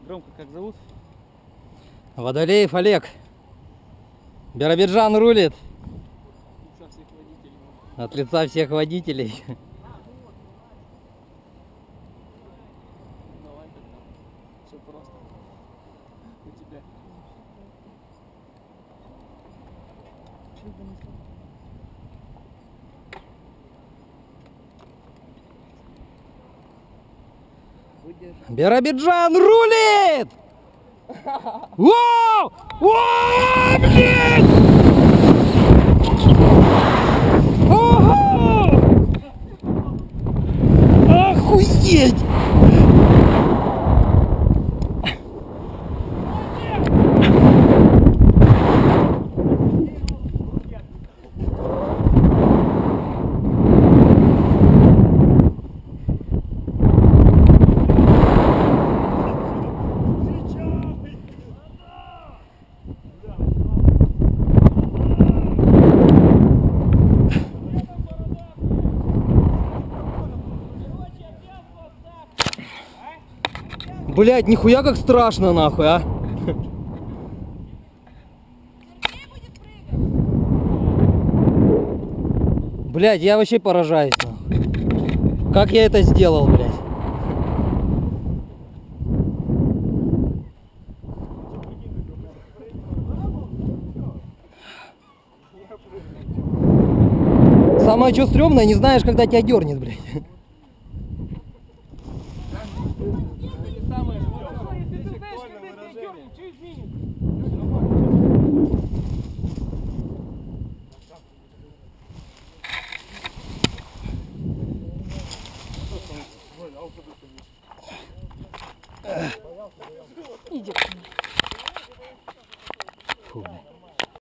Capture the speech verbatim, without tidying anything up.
Громко как зовут? Водолеев Олег. Биробиджан рулит. От лица всех водителей. Давай тогда. Все просто. У тебя. Биробиджан рулит! Вау! Вау, блин! Ого! Охуеть! Блять, нихуя как страшно, нахуй, а! Блять, я вообще поражаюсь, нахуй. Как я это сделал, блять? Самое что стрёмное, не знаешь, когда тебя дернет, блять. Иди. Фу, блядь.